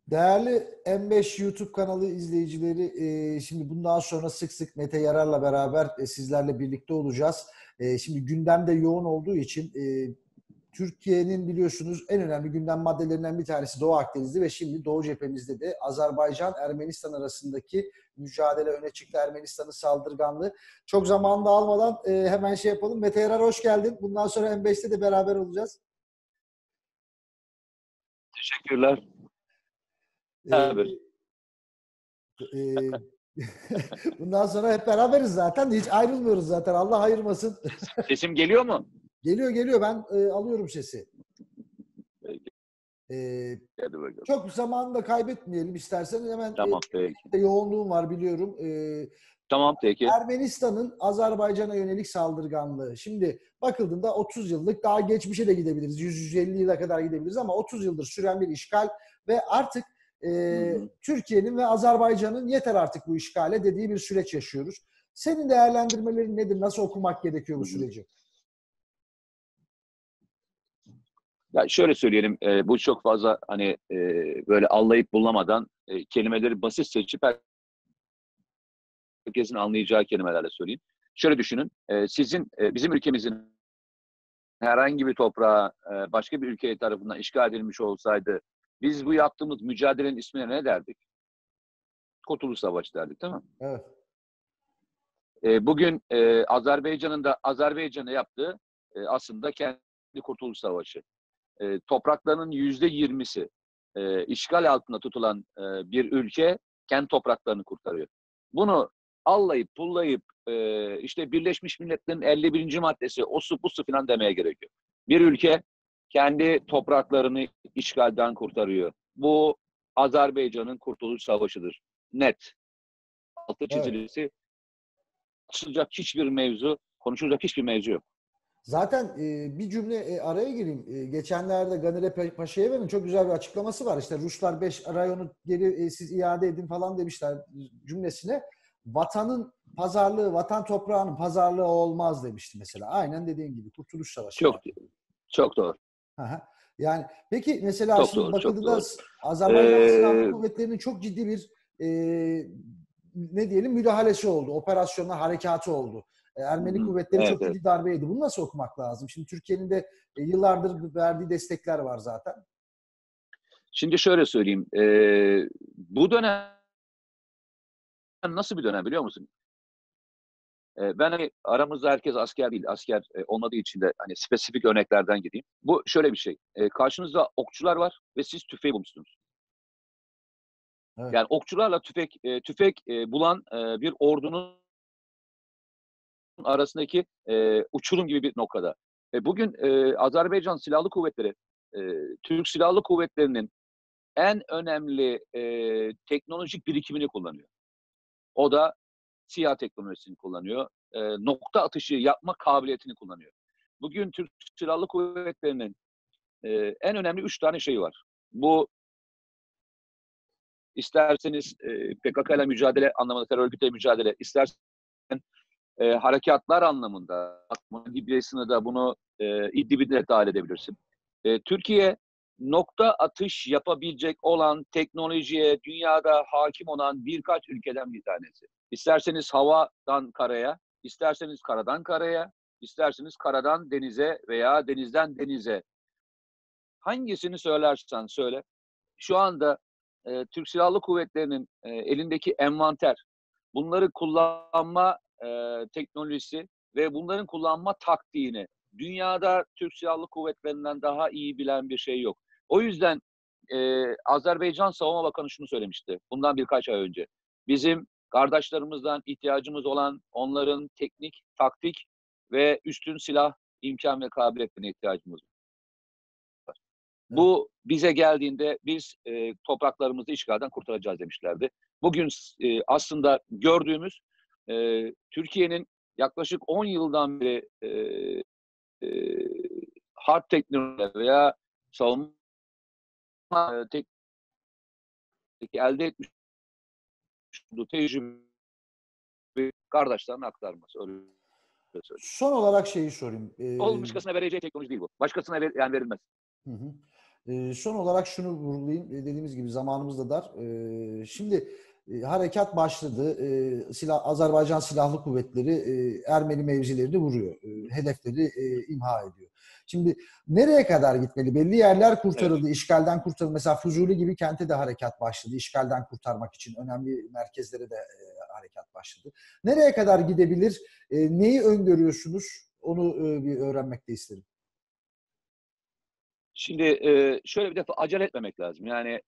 Değerli M5 YouTube kanalı izleyicileri, şimdi bundan sonra sık sık Mete Yarar'la beraber sizlerle birlikte olacağız. Şimdi gündemde yoğun olduğu için Türkiye'nin biliyorsunuz en önemli gündem maddelerinden bir tanesi Doğu Akdeniz'de ve şimdi Doğu cephemizde de Azerbaycan-Ermenistan arasındaki mücadele öne çıktı. Ermenistan'ın saldırganlığı. Çok zamanını almadan hemen şey yapalım. Mete Yarar hoş geldin. Bundan sonra M5'te de beraber olacağız. Teşekkürler. Ee, Bundan sonra hep beraberiz zaten. Hiç ayrılmıyoruz zaten. Allah ayırmasın. Sesim geliyor mu? Geliyor. Ben alıyorum sesi. Hadi bakalım. Çok zamanını da kaybetmeyelim istersen. Hemen Tamam peki. yoğunluğum var biliyorum. Tamam peki. Ermenistan'ın Azerbaycan'a yönelik saldırganlığı. Şimdi bakıldığında 30 yıllık, daha geçmişe de gidebiliriz. 100-150 yıla kadar gidebiliriz ama 30 yıldır süren bir işgal ve artık Türkiye'nin ve Azerbaycan'ın yeter artık bu işgale dediği bir süreç yaşıyoruz. Senin değerlendirmelerin nedir? Nasıl okumak gerekiyor bu süreci? Ya şöyle söyleyelim, bu çok fazla hani böyle allayıp bulamadan kelimeleri basit seçip herkesin anlayacağı kelimelerle söyleyeyim. Şöyle düşünün, bizim ülkemizin herhangi bir toprağı başka bir ülke tarafından işgal edilmiş olsaydı biz bu yaptığımız mücadelenin ismine ne derdik? Kurtuluş Savaşı derdik, değil mi? Evet. Bugün Azerbaycan'ın da Azerbaycan'a yaptığı aslında kendi Kurtuluş Savaşı. Topraklarının %20'si işgal altında tutulan bir ülke kendi topraklarını kurtarıyor. Bunu allayıp pullayıp işte Birleşmiş Milletler'in 51. maddesi o su bu su falan demeye gerek yok. Bir ülke kendi topraklarını işgalden kurtarıyor. Bu Azerbaycan'ın Kurtuluş Savaşı'dır. Net. Altı çizilisi. Evet. Konuşulacak hiçbir mevzu, konuşulacak hiçbir mevzu yok. Zaten bir cümle araya gireyim. Geçenlerde Ganire Paşayev'in çok güzel bir açıklaması var. İşte Ruslar 5 rayonu geri siz iade edin falan demişler cümlesine. Vatanın pazarlığı, vatan toprağının pazarlığı olmaz demişti mesela. Aynen dediğin gibi Kurtuluş Savaşı. Çok doğru. Aha. Yani peki mesela Çok şimdi doğru, çok bakıldığında doğru. Azerbaycan Silahlı Kuvvetleri'nin çok ciddi bir ne diyelim müdahalesi oldu. Operasyonlar harekatı oldu. Ermeni kuvvetleri Evet, çok ciddi darbe yedi. Bunu nasıl okumak lazım? Şimdi Türkiye'nin de yıllardır verdiği destekler var zaten. Şimdi şöyle söyleyeyim. Bu dönem nasıl bir dönem biliyor musun? Ben hani aramızda herkes asker değil. Asker olmadığı için de hani spesifik örneklerden gideyim. Bu şöyle bir şey. Karşınızda okçular var ve siz tüfeği bulmuşsunuz. Evet. Yani okçularla tüfek bulan bir ordunun arasındaki uçurum gibi bir noktada. Bugün Azerbaycan Silahlı Kuvvetleri, Türk Silahlı Kuvvetleri'nin en önemli teknolojik birikimini kullanıyor. O da SİHA teknolojisini kullanıyor. Nokta atışı yapma kabiliyetini kullanıyor. Bugün Türk Silahlı Kuvvetleri'nin en önemli 3 tane şeyi var. Bu isterseniz PKK ile mücadele anlamında, terör örgütle mücadele, isterseniz harekatlar anlamında, Libya'sını da bunu İdlib'e de dahil edebilirsin. Türkiye nokta atış yapabilecek olan teknolojiye dünyada hakim olan birkaç ülkeden bir tanesi. İsterseniz havadan karaya, isterseniz karadan karaya, isterseniz karadan denize veya denizden denize. Hangisini söylersen söyle. Şu anda Türk Silahlı Kuvvetleri'nin elindeki envanter, bunları kullanma teknolojisi ve bunların kullanma taktiğini dünyada Türk Silahlı Kuvvetleri'nden daha iyi bilen bir şey yok. O yüzden Azerbaycan Savunma Bakanı şunu söylemişti bundan birkaç ay önce. Bizim kardeşlerimizden ihtiyacımız olan onların teknik, taktik ve üstün silah imkan ve kabiliyetlerine ihtiyacımız var. Bu bize geldiğinde biz topraklarımızı işgalden kurtaracağız demişlerdi. Bugün aslında gördüğümüz Türkiye'nin yaklaşık 10 yıldan beri harp teknolojileri veya savunma teknik elde etmiş olduğu tecrübe kardeşlerine aktarması. Öyle söyleyeyim. Son olarak şeyi sorayım. Onun başkasına vereceği teknoloji değil bu. Başkasına verilmez. Hı hı. Son olarak şunu vurgulayayım. Dediğimiz gibi zamanımız da dar. Şimdi harekat başladı. Azerbaycan Silahlı Kuvvetleri Ermeni mevzilerini vuruyor. Hedefleri imha ediyor. Şimdi nereye kadar gitmeli? Belli yerler Evet. kurtarıldı, işgalden kurtarıldı. Mesela Fuzuli gibi kente de harekat başladı. İşgalden kurtarmak için önemli merkezlere de harekat başladı. Nereye kadar gidebilir? Neyi öngörüyorsunuz? Onu bir öğrenmek de isterim. Şimdi şöyle bir defa acele etmemek lazım. Yani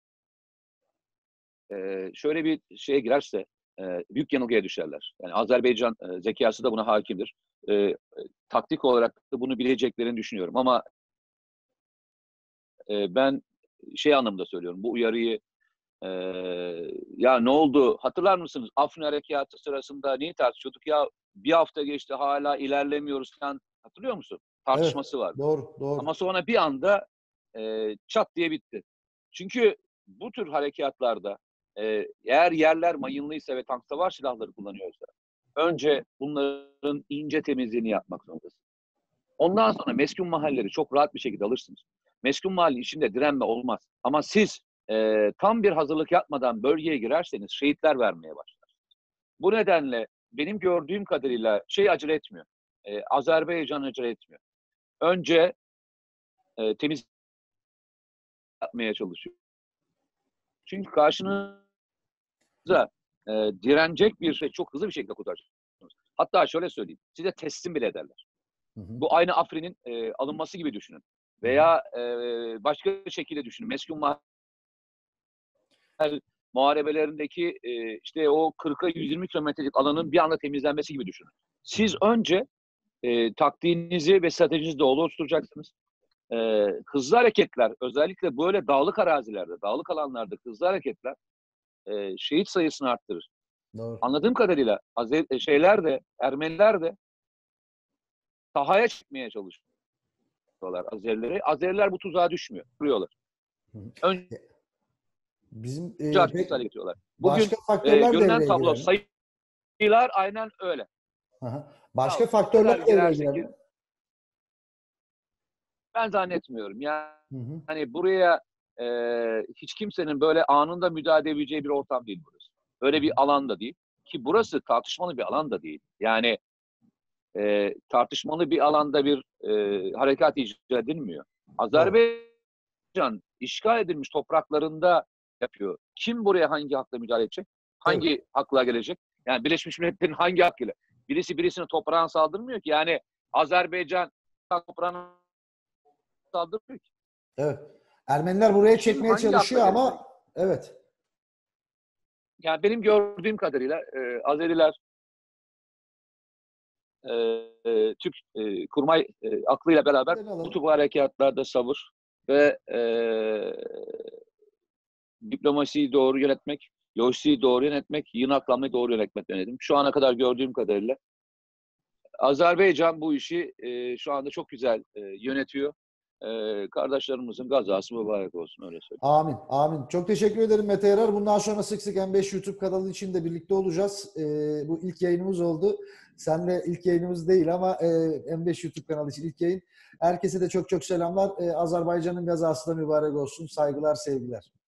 şöyle bir şeye girerse büyük yanılgıya düşerler. Yani Azerbaycan zekası da buna hakimdir. Taktik olarak da bunu bileceklerini düşünüyorum. Ama ben şey anlamında söylüyorum. Bu uyarıyı ya ne oldu? Hatırlar mısınız? Afrin Harekatı sırasında neyi tartışıyorduk? Ya bir hafta geçti hala ilerlemiyoruz falan. Hatırlıyor musun? Evet, Tartışması vardı. doğru, doğru. Ama sonra bir anda çat diye bitti. Çünkü bu tür harekatlarda eğer yerler mayınlıysa ve tank savar silahları kullanıyorsa önce bunların ince temizliğini yapmak zorundasın. Ondan sonra meskun mahalleleri çok rahat bir şekilde alırsınız. Meskun mahalle içinde direnme olmaz. Ama siz tam bir hazırlık yapmadan bölgeye girerseniz şehitler vermeye başlar. Bu nedenle benim gördüğüm kadarıyla acele etmiyor. Azerbaycan acele etmiyor. Önce temiz yapmaya çalışıyor. Çünkü karşınıza direnecek bir şey çok hızlı bir şekilde kurtaracaksınız. Hatta şöyle söyleyeyim, size teslim bile ederler. Hı hı. Bu aynı Afrin'in alınması gibi düşünün. Veya başka şekilde düşünün. Meskun muharebelerindeki işte o 40'a 120 kilometrelik alanın bir anda temizlenmesi gibi düşünün. Siz önce taktiğinizi ve stratejinizi de oluşturacaksınız. Hızlı hareketler, özellikle böyle dağlık arazilerde, dağlık alanlarda hızlı hareketler şehit sayısını arttırır. Doğru. Anladığım kadarıyla Ermeniler de sahaya çıkmaya çalışıyorlar Azerileri. Azeriler bu tuzağa düşmüyor. Vuruyorlar. Hı hı. Önce Bizim açık hale getiriyorlar. Bugün başka faktörler görünen devreye tablo girer mi? sayılar aynen öyle. Aha. Ya Başka o kadar faktörler devreye girerse girer mi? ki ben zannetmiyorum. Hı hı. Yani buraya hiç kimsenin böyle anında müdahale edebileceği bir ortam değil burası. Hı Öyle hı. bir alan da değil. Ki burası tartışmalı bir alan da değil. Yani tartışmalı bir alanda bir harekat icra edilmiyor. Doğru. Azerbaycan işgal edilmiş topraklarında yapıyor. Kim buraya hangi hakla müdahale edecek? Tabii. Hangi hakla gelecek? Yani Birleşmiş Milletler'in hangi hakkıyla? Birisi birisine toprağına saldırmıyor ki. Yani Azerbaycan toprağına saldırmıyor ki. Evet. Ermeniler buraya Kim çekmeye hangi hakla çalışıyor gelecek? ama evet. Yani benim gördüğüm kadarıyla Azeriler Türk kurmay aklıyla beraber Neden bu alalım? tür harekatlarda sabır ve diplomasiyi doğru yönetmek, lojistiği doğru yönetmek, yığınaklanmayı doğru yönetmek denedim. Şu ana kadar gördüğüm kadarıyla Azerbaycan bu işi şu anda çok güzel yönetiyor. Kardeşlerimizin gazası mübarek olsun öyle söyleyeyim. Amin. Amin. Çok teşekkür ederim Mete Yarar. Bundan sonra sık sık M5 YouTube kanalı içinde birlikte olacağız. Bu ilk yayınımız oldu. Senle ilk yayınımız değil ama M5 YouTube kanalı için ilk yayın. Herkese de çok çok selamlar. Azerbaycan'ın gazası da mübarek olsun. Saygılar, sevgiler.